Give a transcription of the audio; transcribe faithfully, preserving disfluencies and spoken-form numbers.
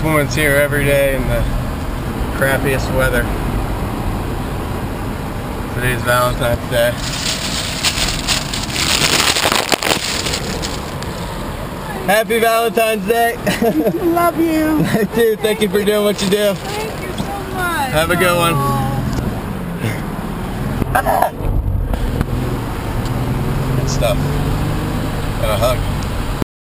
woman's here every day in the crappiest weather. Today's Valentine's Day. Happy Valentine's Day! Love you! I do. Thank you for doing what you do. Thank you so much! Have a good one. Good stuff. And a hug.